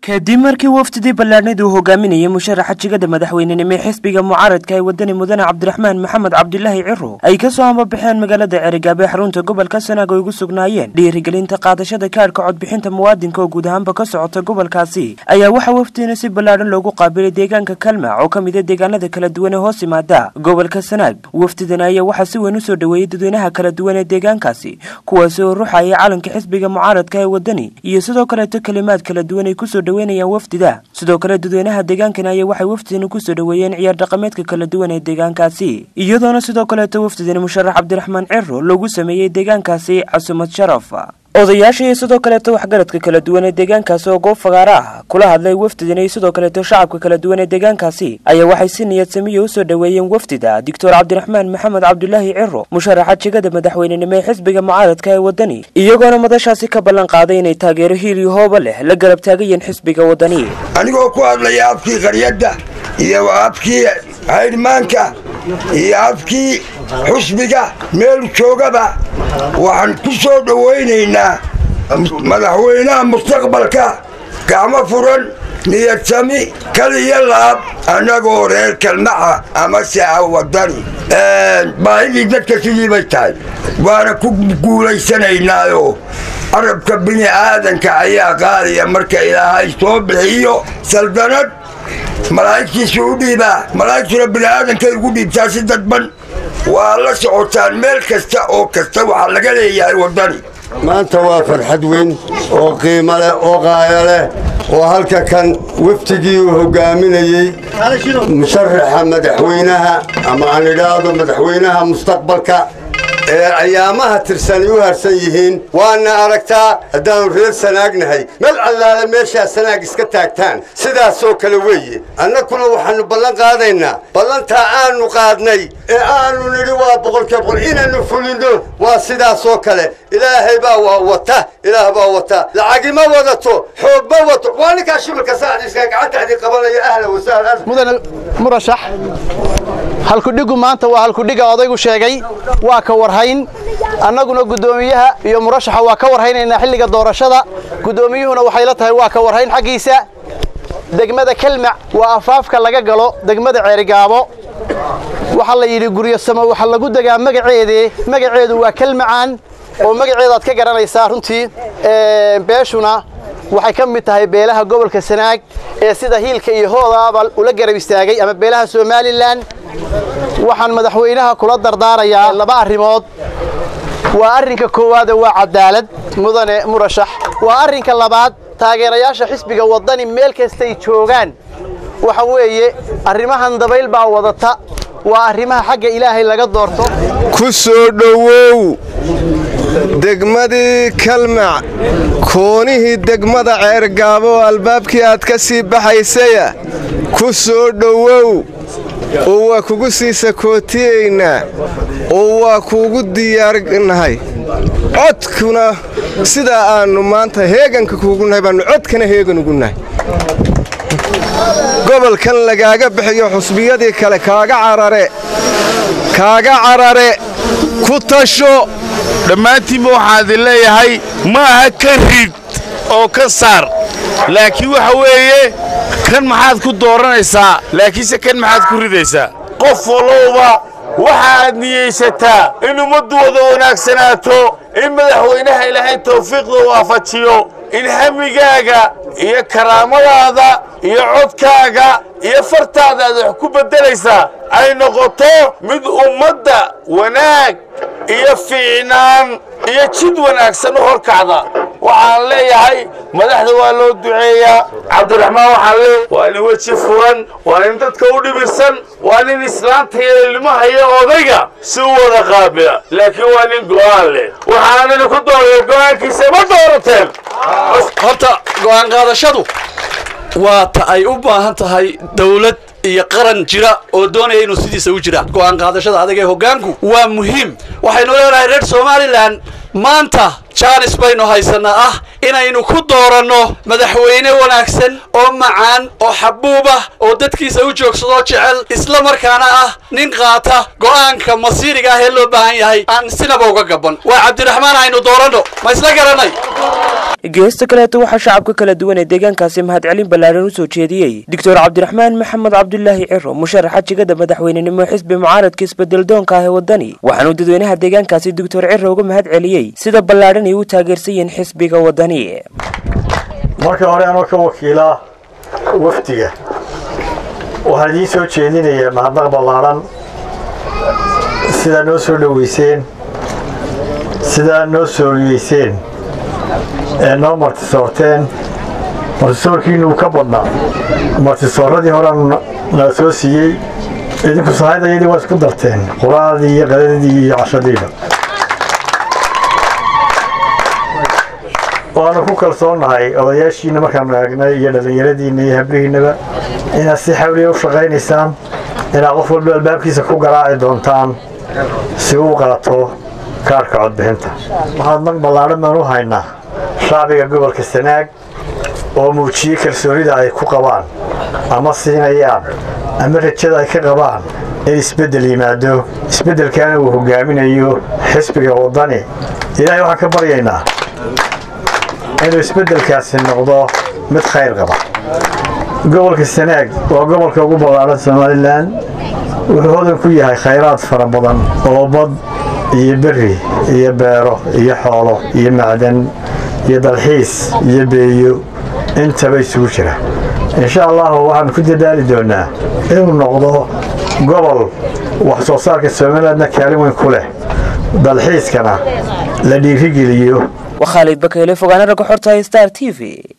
kadib markii wafdidii ballaadhneed uu hogaaminayay musharaxa jigada madaxweynenimo xisbiga mucaaradka ee wadani mudane cabdiraxmaan maxamed cabdilaahi ciro ay ka soo ambabaxeen magaalada Cerigaabe xarunta gobolka Sanaag oo ugu sugnaayeen dhiirigelinta qaadashada kaarka codbixinta muwaadinka oo guud ahaanba ka socota gobolkaasi ayaa waxa wafdiina si ballaadhan loogu qaabilay deegaanka Kalmac oo kamid ah deegaanada kala duwan ee hoos yimaada gobolka Sanaag. wafdidan ayaa waxa si weyn u soo dhaweeyay dadweynaha kala duwan ee deegaankaasi kuwaas oo ruuxaya calanka xisbiga mucaaradka ee wadani iyo sidoo kale kalimaad kala duwan ay ku soo dhaweynayaan wafdida. sidoo kale dadweynaha deegaankan ayaa waxay wafdidan ku soo dhaweeyeen ciyaar dhaqameedka kala duwan ee deegaankaasi iyadoona sidoo kale wafdidan musharax cabdiraxmaan ciro loogu sameeyay deegaankaasi casuumad sharaf. odayaasha iyo sidoo kale waxgaradka kala duwan ee deegaankaasi oo goob fagaara ah kula hadlay wafdidan iyo sidoo kale shacabka kala duwan ee deegaankaasi ayaa waxay si niyad samiyo u soo dhaweeyeen wafdida Dr. Cabdiraxmaan Maxamed Cabdilaahi Ciro musharaxa jigada madaxweynenimo ee xisbiga mucaaradka ee wadani iyagoona madashaasi ka ballan qaaday inay taageero hiil iyo hooba leh la garab taagayeen xisbiga wadani. anigoo ku hadlaya afkii qaryada iyo afkii hayrmaanka iyo afkii xisbiga meel joogaba waxaan ku soo dhaweynaynaa madaxweynaha mustaqbalka gacmo furan niyad sami kaliya laab annagoo reer Kalmaca ama saaca wadani baahidii dadka sidii bay tahay waana ku guulaysanaynaayo arabka bini aadanka ayaa qaaliya marka ilaahay soo bixiyo saldanad malaa'igtiisu u dhiibaa malaa'igtuna bini aadanka ugu dhiibtaa si dadban waa la socotaan meel kasta oo kasta waxaa laga leeyahay wadani. maanta waa farxad weyn oo qiimo leh oo qaaya leh oo halka kan waftigii uu hogaaminayay musharaxa madaxweynaha ama aan idhaahdo madaxweynaha mustaqbalka ee ayaamaha tirsan u harsan yihiin waana aragtaa haddaanu reer Sanaagnahay meel allaale meeshaa Sanaag iska taagtaan sidaasoo kale weeye annaguna waxaanu ballan qaadaynaa ballantaa aanu qaadnay ee aanu nidhi waa boqolkiiba inaanu fulino waa sidaasoo kale ilaahay baa wata ilaah baa wata lacag ma wadato xoog ma wato waa ninka shimilka saacadiiska gacanta qabanaya ahla wasahlan mudane murashax halku dhigu maanta waa halku dhiga odaygu sheegay waa ka warhayn annaguna gudoomiyaha iyo murashaxa waa ka warhaynayna xilliga doorashada gudoomiyuhuna waxay la tahay waa ka warhayn xaqiisa degmada Kalmac waa afaafka laga galo degmada Cerigaabo waxa la yiri guriyo sama waxa lagu dagaa magaceedu waa Kalmacaan oo magaceedu aad ka garanaysaa runtii beeshuna waxay ka mid tahay beelaha gobolka Sanaag ee sida hiilka iyo hoodaaba ula garab istaagay ama beelaha Somaliland waxaan madaxweynaha kula dardaarayaa laba arrimood waa arrinka koowaad waa cadaalad mudane murashax waa arrinka labaad taageerayaasha xisbiga wadani meel kasta ay joogaan waxa weeye arrimahan dabayl baa wadata waa arrimaha xagga Ilaahay laga doorto ku soo dhawow degmadii Kalmac koonihii degmada Cerigaabe albaabkii aad ka sii baxaysay ku soo dhawow oo waa kugu sii sakootiyeynaa oo waa kugu diyaarinahay codkuna sida aanu maanta heeganka kugu nahay baanu codkana heegan ugu nahay gobolkan lagaaga bixiyo xusbiyadii kale kaaga carare ku tasho dhammaantiinba waxaad leeyahay ma aha ka rid oo ka saar laakiin waxa weeye kan maxaad ku dooranaysaa laakiinse kan maxaad ku ridaysaa qof walowba waxaad niyeysataa in ummaddu wada wanaagsanaato in madaxweynaha ilaahay tawfiiqda waafajiyo in hamigaaga iyo karaamadaada iyo codkaaga iyo fartaada aad wax ku bedelaysaa ay noqoto mid ummadda wanaag iyo fiicnaan iyo jid wanaagsan u horkacda waxaan leeyahay madaxda waa loo duceeyaa cabdiraxmaan waxaan leeyahay waa in weji furan waa in dadka u dhibirsan waa in islaanta iyo ilmaha iyo odayga si wada qaabila laakiin waa in go'aan leh waxaan ku dooray go'aankiisa ma doorateen horta go'aan qaadashadu waa ta ay u baahan tahay dawlad iyo qaran jira oo doonaya inuu sidiisa u jira go'aan qaadashada adag ee hoggaanku waa muhiim waxaynu leeyahay reer Somaliland maanta chance baynu haysanaa inaynu ku dooranno madaxweyne wanaagsan oo macaan oo xabuub ah oo dadkiisa u joogsado jecel isla markaana ah nin qaata go'aanka masiiriga ah ee loo baahan yahay aan sinaba uga gaban waa cabdiraxmaan aynu dooranno ma isla garanay geesta kaleeto waxaa shacabka kala duwan ee deegaankaasi mahadcelin ballaaran u soo jeediyey doctor cabdiraxmaan maxamed cabdulaahi ciro musharaxa jigada madaxweynenimo xisbi mucaaradka isbedeldoonka ah ee wadani waxaanuu dadweynaha deegaankaasi doctor ciro uga mahad celiyey sida ballaaran ay u taageersan yihiin xisbiga wadani marka hore anoo ka wakiila wafdiga waxaan idiin soo jeedinayaa mahadnaq ballaaran sidaa noo soo dhoweyseen sidaa noo sooriyeyseen ee noo martisoorteen martisoorkiinuu ka badnaa martisooradii horean nala soo siiyey idinku sahaydayadii waa isku darteen quraadii iyo qadadii iyo cashadiiba waanu ku kalsoonnahay odayaashiina markaanu eegnay iyo dhallinyaradiinna iyo hablihiinnaba inaad si xawliya u shaqaynaysaan inaad qof walba albaabkiisa ku garaaci doontaan si uu qaato kaarhka codbixinta mahadnaq ballaaran baan u haynaa shacbiga gobolka Sanaag oo muujiyey kalsoonida ay ku qabaan ama siinayaan ama rajada ay ka qabaan in isbedel yimaado isbedelkaana uu hogaaminayo xisbiga wadani ilaahay waxaan ka baryaynaa inuu isbedelkaasi noqdo mid khayr qaba gobolka Sanaag waa gobolka ugu ballaaran Somaliland wuxuu hodan ku yahay khayraad fara badan oo bad iyo berri iyo beero iyo xoolo iyo macdan iyo dalxiis iyo beeyo intaba isugu jira insha Allah waxaan ku dadaali doonaa inuu noqdo gobol wax soo saarka Somaliland kaalin weyn ku leh dalxiiskana la dhiirigeliyo وخالد بكيلي فوقانا رقو حورتا ستار تي في